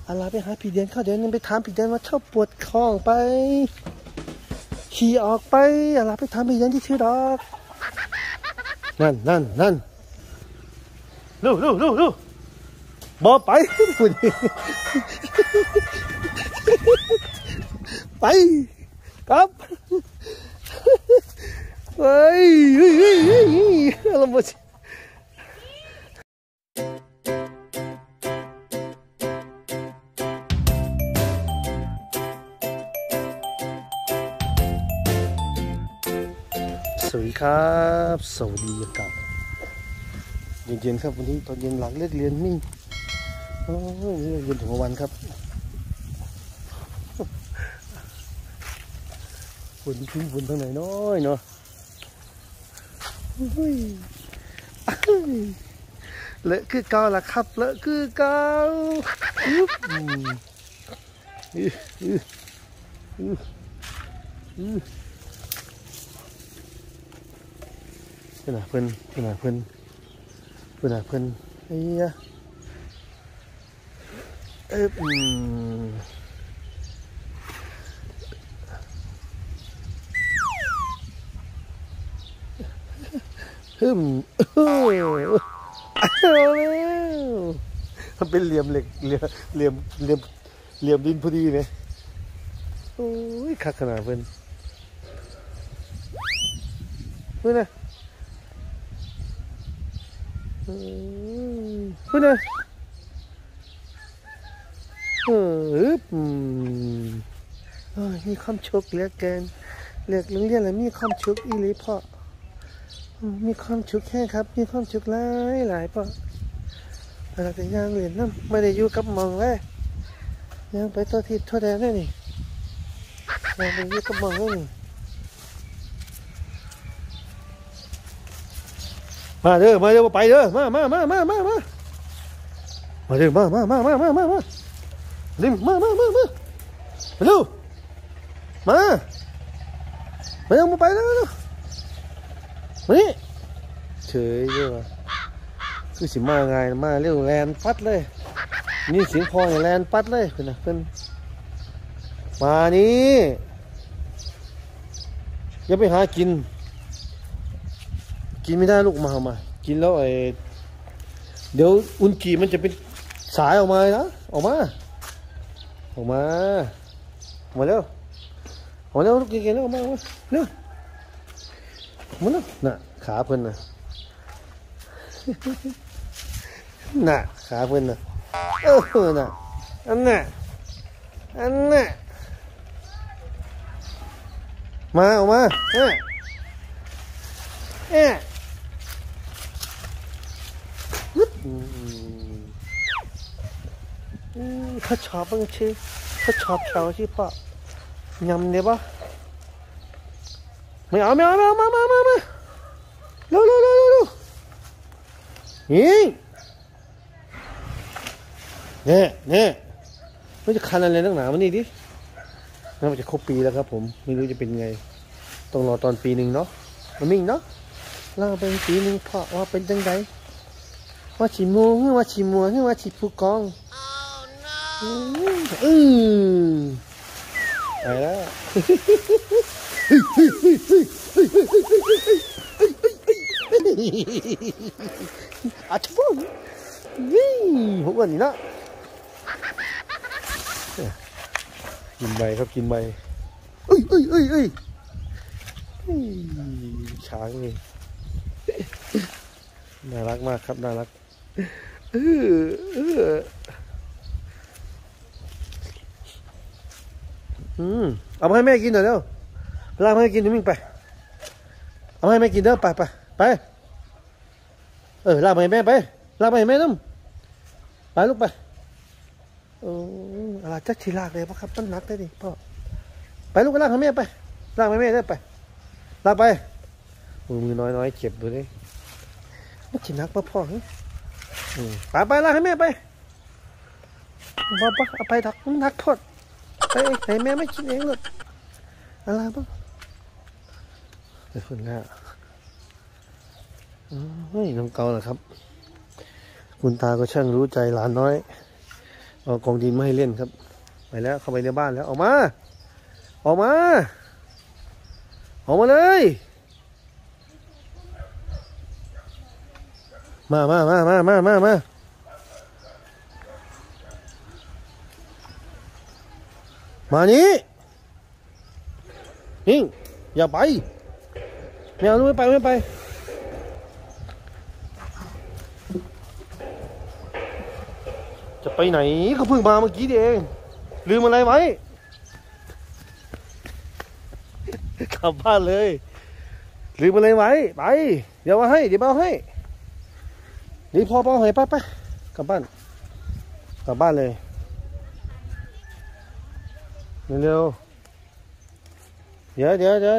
อะไรไปหาผีเดือนเข้าเดี๋ยวนี้ไปถามผีเดือนว่าชอบปวดคอไปขี่ออกไปอะไรไปถามผีเดือนที่ชื่อดอกนั่นลูบอไปพูดไปครับเฮ้ยอารมณ์ สวัสดีครับสวัสดีอากาศเย็นๆครับวันนี้ตอนเย็นหลังเลิกเรียนมิ่งโอ้ยเย็นถึงวันครับฝนทิ้งฝนทางไหนน้อยเนาะเลอะคือเก่าล่ะครับเลอะคือเก่าเพื่อนเไอ้ยะมันเป็นเหลี่ยมเหล็กเหลี่ยมดินพอดีเลยโอ้ยคักขนาดเพื่อนนะเพื่อนนะมีความชุกเหลือเกินเลือกโรงเรียนแล้วมีความชุกอีหลีพ่อมีความชุกแค่ครับมีความชุกหลายพ่อเราจะย่างเรียนน้ำไม่ได้อยู่กับมองเลยย่างไปตัวทิศตัวแดนได้นี่ย่างไปอยู่กับมองได้นี่มาเด้อไปเด้อมาเด้อมาเด้อมาเร็วมาไปแล้วมานี่เฉยเยอะคือสิมาไงมาเร็วแลนปัดเลยนี่เสียงพอเนี่ยแลนปัดเลยเพื่อนมานี่อย่าไปหากินไม่ได้ลูกมากินแล้วเดี๋ยวอุนกีมันจะเป็นสายออกมานะออกมาเร็วลูกเก่งๆแล้วออกมาเร็วมันน่ะขาเพิ่นน่ะขาเพิ่นน่ะน่ะอันน่ะมาออกมาเขาชอบบ้างชื่อเขาชอบเขาชื่อพ่อยำเนี่ยปะไม่เอามาเร็วเนี่ยไม่จะคันอะไรนักหนามันนี่ดิน่าจะครบปีแล้วครับผมไม่รู้จะเป็นไงต้องรอตอนปีหนึ่งเนาะมันมิ่งเนาะเราเป็นปีหนึ่งเพราะว่าเป็นจังไดว่าฉีมัวหรือว่าฉีผู้กองไปแล้วอาชุบนี่พวกนี้นะกินใบครับกินใบช้างนี่น่ารักมากครับน่ารักเอามาให้แม่กินหน่อยเร็วลากมาให้กินเดี๋ยวมิ่งไปเอามาให้แม่กินเด้อไปลากมาให้แม่ไปลากมาให้แม่น้ำไปลูกไปอะไรจักทีลากเลยปะครับมันหนักได้ดิพ่อไปลูกก็ลากให้แม่ไปลากให้แม่ได้ไปลากไปมือน้อยเจ็บดูดิมันจีนักปะพ่อไปลากให้แม่ไปบ้าเอาไปดักนักพอดไปไหนแม่ไม่กินเองหรอกอะไรบ้างไปคนแรกน้องเกาเหรอครับคุณตาก็ช่างรู้ใจหลานน้อยเอากองดินไม่ให้เล่นครับไปแล้วเข้าไปในบ้านแล้วออกมาออกมาออกมาเลยมานี้นิ่งอย่าไปไม่เอาไม่ไปจะไปไหนเขาเพิ่งมาเมื่อกี้เองลืมอะไรไว้กลับบ้านเลยลืมอะไรไว้ไปเดี๋ยวเอาให้นี่พ่อให้ไปกลับบ้านเลยเร็วเดี๋ยว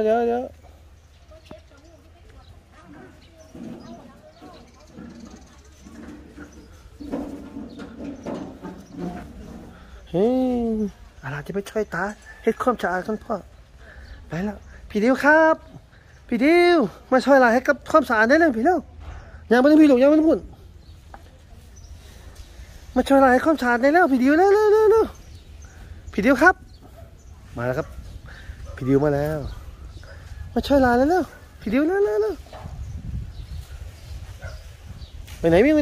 เฮ้ยอะไรจะไปช่วยตาเฮ็ดความสะอาดท่านพ่อไปแล้วพี่ดิวครับพี่ดิวมาช่วยอะไรให้กับความสะอาดได้เลยพี่เร็วยังไม่ต้องพี่ลูกยังไม่ต้องพูดมาช่วยอะไรให้ความสะอาดได้แล้วพี่ดิวเร็วพี่ดิวครับมาแล้วครับพี่ดิวมาแล้วมาช่วยอะไรแล้วพี่ดิวเร็วไปไหนไม่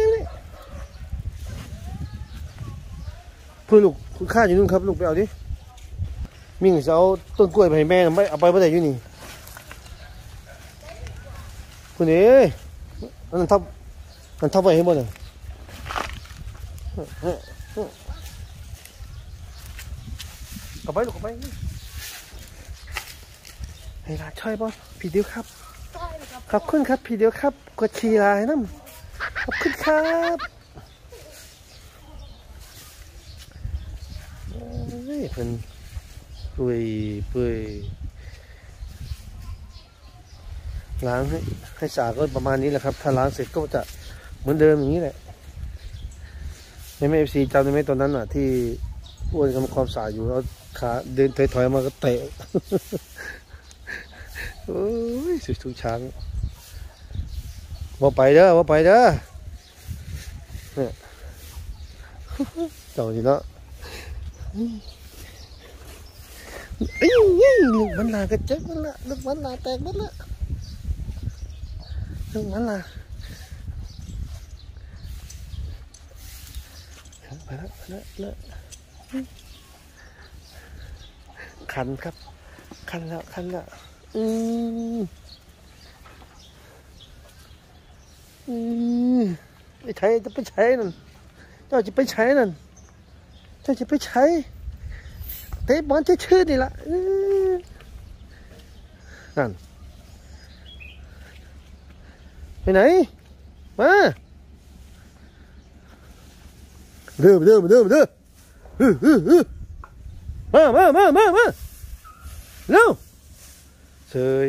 พูดลูกคุณข้าอยู่นู่นครับลูกไปเอาดิมิ่งจะเอาต้นกล้วยไปให้แม่ไม่เอาไปเมื่อไหร่อยู่นี่คุณเอ๋มันทับไว้ให้หมดเลยเอาไปลูกเอาไปให้ลาช่วยบ่พี่เดียวครับขอบคุณครับพี่เดียวครับกดชีลาให้น้ำขอบคุณครับเป็นเปื่อยล้างให้สะอาดก็ประมาณนี้แหละครับถ้าล้างเสร็จก็จะเหมือนเดิมอย่างนี้แหละในแม่FCจำได้ไหมตอนนั้นอ่ะที่อ้วนทำความสะอาดอยู่แล้วขาเดินถอยมาก็เตะโอ้ยสุดทุกช้างว่าไปเด้อเนี่ยเจ้านี่เนาะลูกมันลากระเจ็บมันละลูกมันลาแตกมันละลูกมันลาไปแล้วคันครับคันแล้วไปใช้จะไปใช้นั่นเจ้าจะไปใช้นั่นเจ้าจะไปใช้เตะบอลชื่อนี่ละนั่นไปไหนมาเด้อมาเร็วเฉย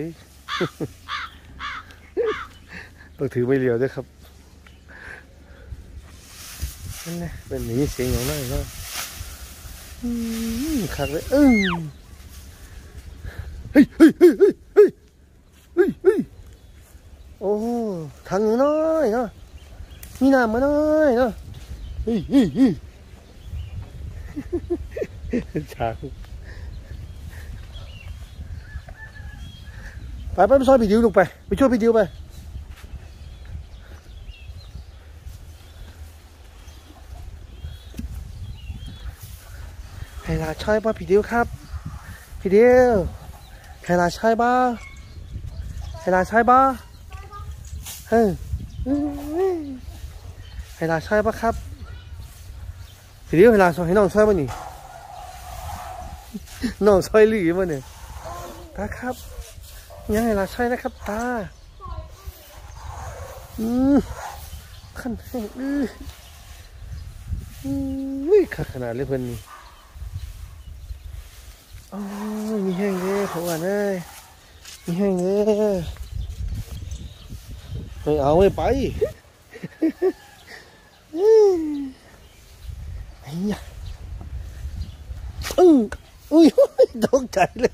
ต้องถือไม่เลียวด้วยครับนั่นแหละเป็นหนีเสียงอย่างนั้นเนาะขัดเลยเฮ้ยโอ้ทางน้อยเนาะมีน้ำมาน้อยเนาะเฮ้ยช้างไปซอยพี่ดิวลูกไปช่วยพี่ดิวไปให้ลาช่วยป่ะพี่ดิวครับพี่ดิวให้ลาช่วยป่ะให้ลาช่วยป่ะให้ลาช่วยป่ะครับพี่ดิวให้ลาช่วยให้น้องช่วยป่ะนี่น้องช่วยหรือป่ะเนี่ยตาครับยังให้ลาช่วยนะครับตาขั้นแห้งขนาดเลยเพื่อนนี่โอ้ยมีแห้งเลยผมว่าเลยมีแห้งเลยไม่เอาไม่ไปไอ้ยะอุ้ยตกใจเลย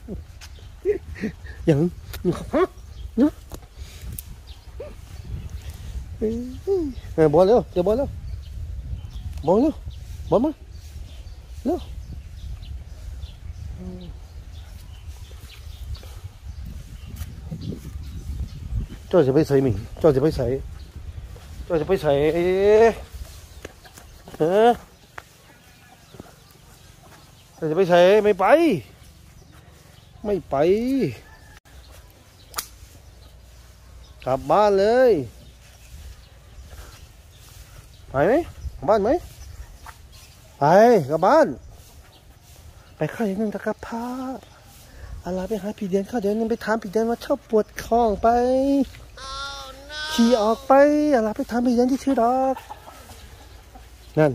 ยังฮะบอลเร็วเดี๋ยวบอลเร็วบอลมาเร็วเจ้าจะไปใส่หมิงเจ้าจะไปใส่เจ้าจะไปใส่เจ้าจะไปใส่ไม่ไปไม่ไปกลับบ้านเลยไปไหมกลับบ้านไหมไปกลับบ้านไปข้าวอย่างนึงตะกับพาอะไรไปหาพี่เดียนข้าวเดี๋ยวนึงไปถามพี่เดียนว่าชอบปวดคอไปขี่ออกไปอะไรไปถามพี่เดียนที่ชื่อดอกนั่น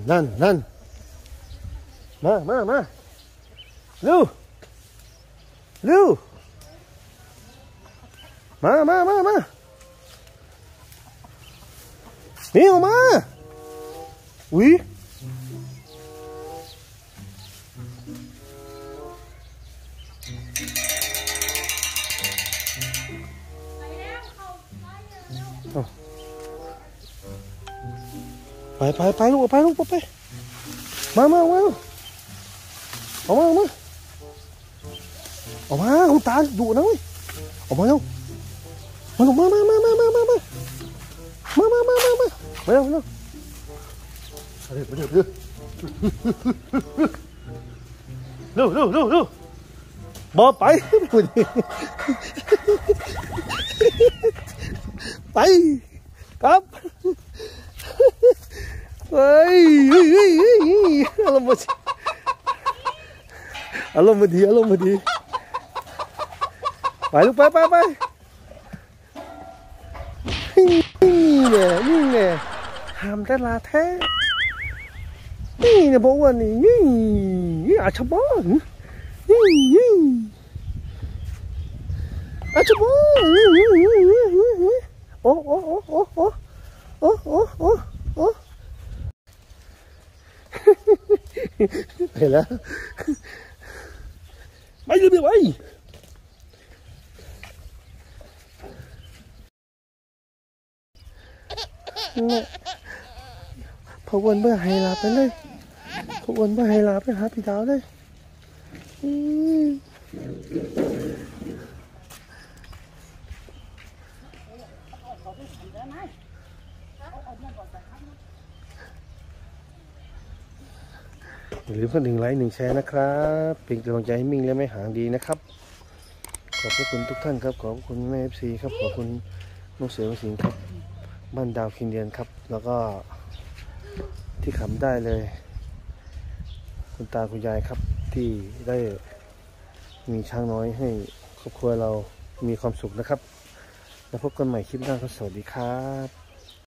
มาเร็วเร็วมานี่ออกมาอุ้ยไปลูกไปมาออกมาคุณตาดุนะเว้ยออกมาเร็วมาลูกมาเร็วเร็วบอไปไปครับเฮ้ยอารมณ์มาดีไปลูกไปนี่ไงห้ามแต่ลาแท้นี่เนี่ยบอกว่านี่อาชบอนนี่อาชบอนโอ้เห็นแล้วไปเลยไปพอวันเมื่อไฮลาไปเลยพอวันเมื่อไฮลาไปหาพี่ดาวเลยอย่าลืมกด1 ไลค์ 1 แชร์นะครับเป็นกำลังใจให้มิ่งและแม่หางดีนะครับขอบคุณทุกท่านครับขอบคุณแม่ FC ครับขอบคุณน้องเสือสิงห์ครับบ้านดาวคินเดียนครับแล้วก็ที่ขำได้เลยคุณตาคุณยายครับที่ได้มีช้างน้อยให้ครอบครัวเรามีความสุขนะครับแล้วพบกันใหม่คลิปหน้าครับสวัสดีครับ